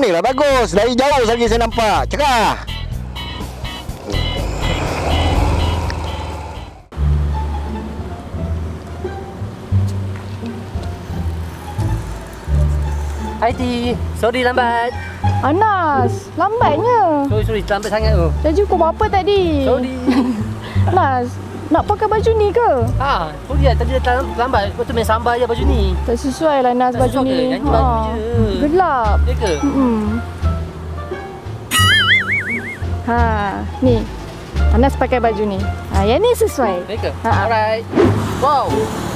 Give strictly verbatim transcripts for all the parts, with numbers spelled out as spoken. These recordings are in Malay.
ni lah bagus. Dari jauh lagi saya nampak. Cerah. Hai Ti, sorry lambat. Anas, lambatnya. Sorry, sorry, lambat sangat tu. Dah jumpa apa tadi? Sorry. Nas, nak pakai baju ni ke? Ah, sorry lah, tadi datang lambat. Lepas tu main sambar je baju ni. Tak sesuai lah Nas Tak baju sesuai ni. ke? Ganti baju je. Gelap. Ya ke? Hmm. Ha, ni. Anas pakai baju ni. Ha, yang ni sesuai. Ya ke? Ha. Alright. Wow.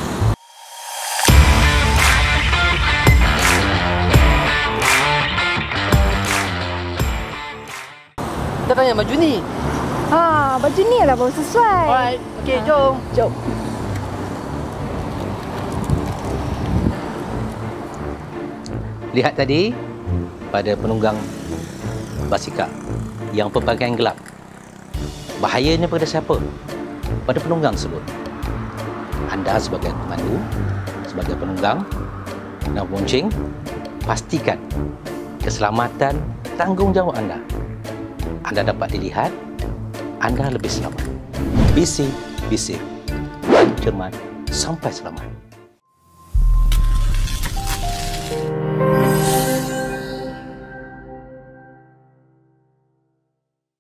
Kita tanya baju ni. Ha, baju ni lah baru sesuai. Alright. Okey, Ha. jom. Jom. Lihat tadi pada penunggang basikal yang berpakaian gelap. Bahayanya pada siapa? Pada penunggang tersebut. Anda sebagai pemandu, sebagai penunggang dan bonceng, pastikan keselamatan tanggungjawab anda. Anda dapat dilihat, anda lebih selamat. Be safe, be safe. Cermat sampai selamat.